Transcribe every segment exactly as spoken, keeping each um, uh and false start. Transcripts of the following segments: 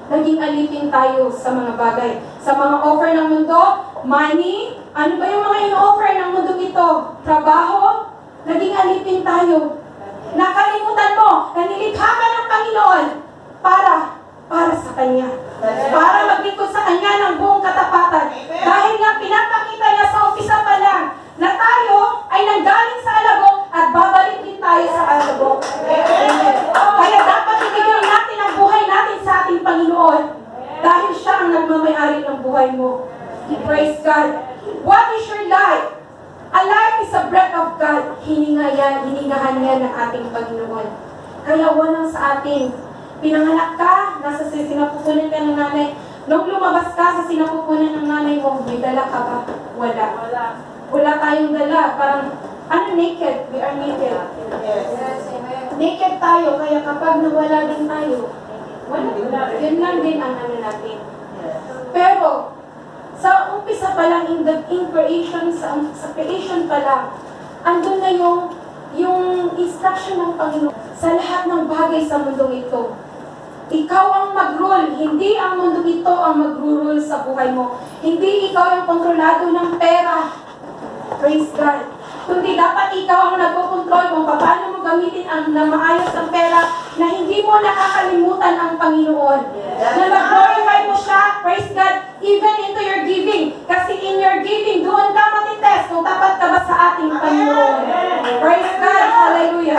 naging alipin tayo sa mga bagay. Sa mga offer ng mundo, money, ano ba yung mga in-offer ng mundo ito? Trabaho, naging alipin tayo. Nakalimutan mo, na nilikha ka ng Panginoon para, para sa Kanya. Para maglingkod sa Kanya ng buong katapatan. Dahil nga pinapakita niya sa umpisa pa lang na tayo ay nanggaling sa alabok at babalik din tayo sa alabok. Amen. Kaya dapat ibigay natin ang buhay natin sa ating Panginoon dahil siya ang nagmamayari ng buhay mo. Praise God. What is your life? A life is a breath of God. Hininga yan, hiningahan yan ng ating Panginoon. Kaya walang sa atin. Pinanganak ka, nasa sinapupunan ka ng nanay. Nung lumabas ka sa sinapupunan ng nanay mo, may dala ka ba? Wala. Wala. Wala tayong dala. Parang, ano, naked? We are naked. Yes. Naked tayo, kaya kapag nawala din tayo, wala. Yun lang din ang ano natin. Pero, sa umpisa pa lang, in the in creation, sa, sa creation pa lang, andun na yung, yung instruction ng Panginoon sa lahat ng bagay sa mundong ito. Ikaw ang mag-rule, hindi ang mundong ito ang mag-rule sa buhay mo. Hindi ikaw yung kontrolado ng pera. Praise God. Kundi dapat ikaw ang nagpo-control kung paano mo gamitin ang na maayos ang pera na hindi mo nakakalimutan ang Panginoon. Yeah. Na mag-glorify mo siya, praise God, even into your giving. Kasi in your giving, doon ka matitest kung tapat ka ba sa ating Panginoon. Praise God. Hallelujah.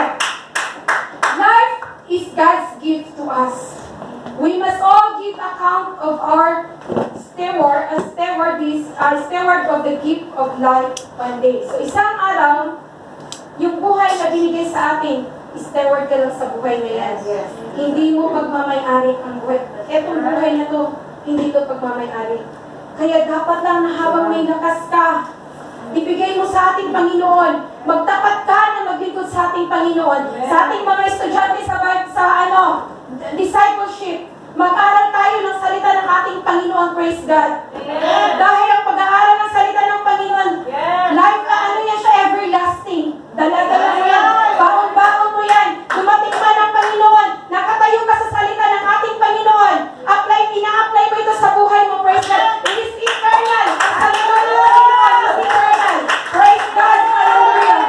Life is God's gift to us. We must all give account of our steward, a steward is a steward of the gift of life one day. So isang araw, yung buhay na binigay sa atin, steward ka lang sa buhay na yan. Yes. Hindi mo pagmamayari ang buhay. Etong buhay na to, hindi to pagmamayari. Kaya dapat lang na habang may lakas ka, ibigay mo sa ating Panginoon. Magtapat ka na maglingkod sa ating Panginoon. Sa ating mga estudyante sa, sa ano, discipleship, mag-aral tayo ng salita ng ating Panginoon, praise God. Yeah. Dahil ang pag-aaral ng salita ng Panginoon, yeah. Life na ano yan siya, everlasting. Dala-dala mo yan, baon-baon mo yan. Dumating man ang Panginoon, nakatayo ka sa salita ng ating Panginoon. Apply, ina-apply mo ito sa buhay mo, praise God. It is eternal. Ang salita ng Panginoon is eternal. Praise God, hallelujah.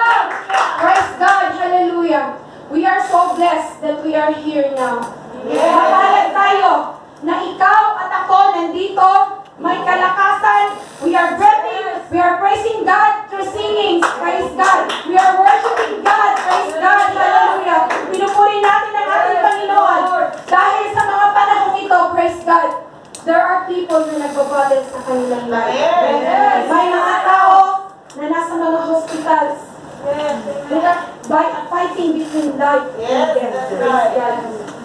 Praise God, hallelujah. We are so blessed that we are here now. Yeah. Mapalag tayo na ikaw at ako nandito, may kalakasan, we are breathing, we are praising God through singing, praise God. We are worshiping God, praise God, hallelujah. Pinupuri natin ang ating Panginoon. Dahil sa mga panahong ito, praise God, there are people na nagbabattle sa kanilang life. Yes. May mga tao na nasa mga hospitals. Yes. They are by fighting between life and death. Praise God.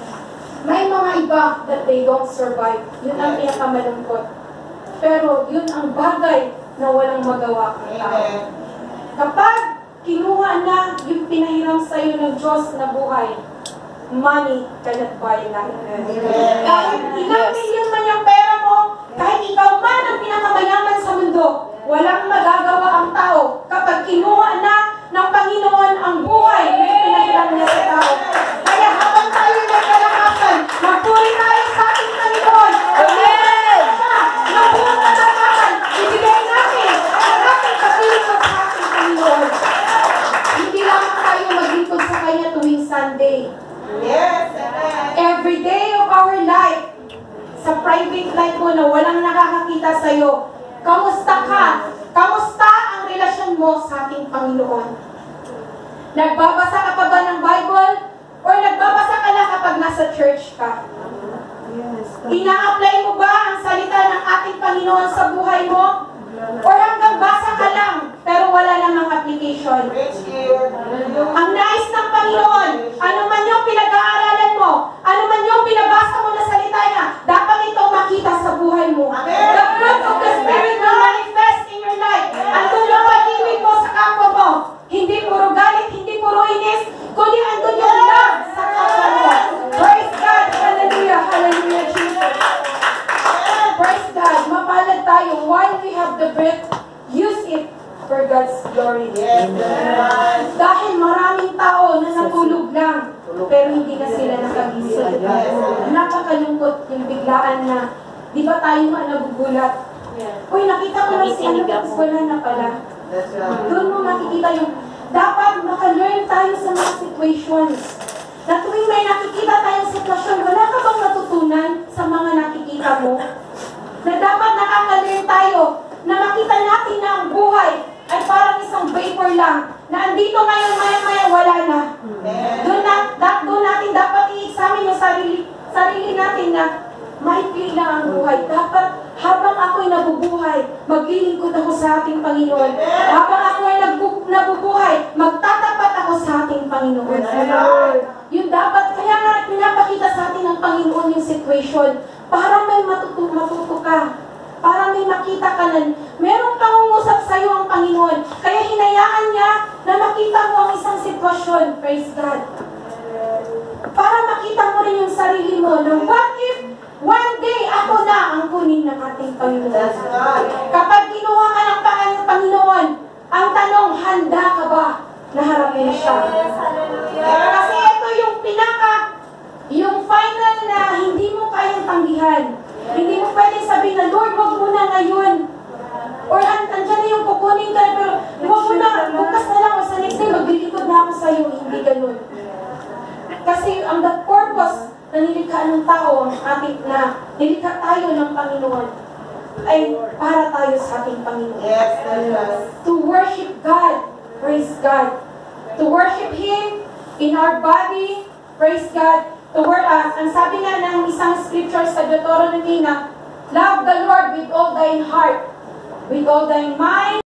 May mga iba that they don't survive. Yun ang pinakamalungkot. Pero yun ang bagay na walang magawa ang tao. Kapag kinuha na yung pinahiram sa iyo ng Diyos na buhay, money cannot buy life. Kahit ilang milyon man yung pera mo, kahit ikaw man ang pinakamayaman sa mundo, walang magagawa ang tao kapag kinuha na ng Panginoon ang buhay na pinahiram niya sa tao. Kaya habang tayo may kalakasan, magpuri tayo sa ating Panginoon. Amen! Ng buong kalakasan, ibigay natin ang ating paglingkod sa ating Panginoon. Hindi lamang tayo maglingkod sa Kanya tuwing Sunday. Yes! Every day of our life, sa private life mo na walang nakakakita sa'yo, kamusta ka? Kamusta ang relasyon mo sa ating Panginoon? Nagbabasa ka pa ba ng Bible? Or nagbabasa ka lang kapag nasa church ka? Ina-apply mo ba ang salita ng ating Panginoon sa buhay mo? Or hanggang basa ka lang, pero wala namang application? Ang nais ng Panginoon, ano man yung pinag-aaralan mo, ano man yung pinabasa mo na salita niya, dapat itong makita sa buhay mo. The fruit of the Spirit will manifest in your life. Andun yung pag-ibig mo sa kapwa mo. Hindi puro galit, hindi puro inis, kundi andun yung love sa kapwa mo. Praise God! Hallelujah! Hallelujah, Jesus! Praise God! Mapalad tayo. While we have the breath, use it for God's glory. Yes. Dahil maraming tao na natulog lang. pero hindi na sila nakagising. Napakalungkot yung biglaan na, di ba tayo nga nagugulat? Uy, nakita ko lang si ano, tapos wala na pala. Doon mo makikita yung, dapat maka-learn tayo sa mga situations. Na tuwing may nakikita tayong sitwasyon, wala ka bang natutunan sa mga nakikita mo? Na dapat nakaka-learn tayo na makita natin na ang buhay ay parang isang vapor lang, na andito ngayon, maya-maya, wala na. Doon, na, da, doon natin dapat i-examine yung sarili, sarili natin na maikli lang ang buhay. Dapat habang ako'y nabubuhay, maglilingkod ako sa ating Panginoon. Habang ako'y nabu, nabubuhay, magtatapat ako sa ating Panginoon. Yung dapat, kaya nga pinapakita sa atin ng Panginoon yung situation, para may matuto, matuto ka. Para may makita ka na, merong pangungusap sa iyo ang Panginoon. Kaya hinayaan niya na makita mo ang isang sitwasyon. Praise God. Para makita mo rin yung sarili mo na what if one day ako na ang kunin ng ating Panginoon. Kapag kinuha ka ng Panginoon, ang tanong, handa ka ba na harapin siya? Kasi ito yung pinaka, yung final na hindi mo kayang tanggihan. Hindi mo pwedeng sabihin na, Lord, wag mo na ngayon. Or andyan na yung kukunin ka, pero wag mo na, bukas na lang, o sa next day, maglilikod na ako sa'yo. Hindi ganun. Kasi ang the purpose na nilikha ng tao, ang ating na nilikha tayo ng Panginoon, ay para tayo sa ating Panginoon. Yes, yes. To worship God. Praise God. To worship Him in our body. Praise God. To work, uh, ang sabi nga ng isang scripture sa Deuteronomy na, love the Lord with all thine heart, with all thine mind,